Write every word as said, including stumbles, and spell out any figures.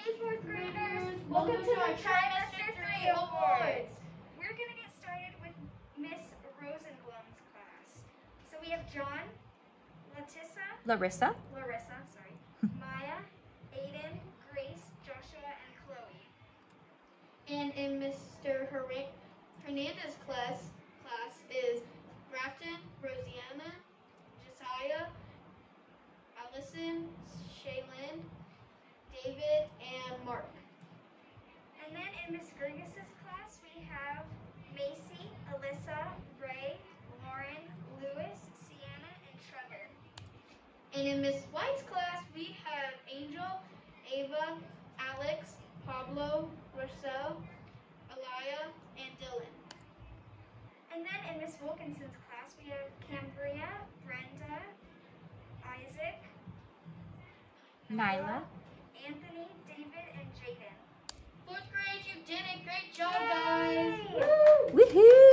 Hey fourth graders, welcome to our trimester three awards. We're going to get started with Miss Rosenblum's class. So we have John, Latissa, Larissa, Larissa, sorry, Maya, Aiden, Grace, Joshua, and Chloe. And in Mister Hernandez's class, class is Grafton, Rosianna, Josiah, Allison, Shaylin, David, and Mark. And then in Miss Gergis's class, we have Macy, Alyssa, Ray, Lauren, Lewis, Sienna, and Trevor. And in Miss White's class, we have Angel, Ava, Alex, Pablo, Rochelle, Elia, and Dylan. And then in Miss Wilkinson's class, we have Cambria, Brenda, Isaac, Nyla, Anthony, David, and Jaden. Fourth grade, you did a great job, guys. woohoo!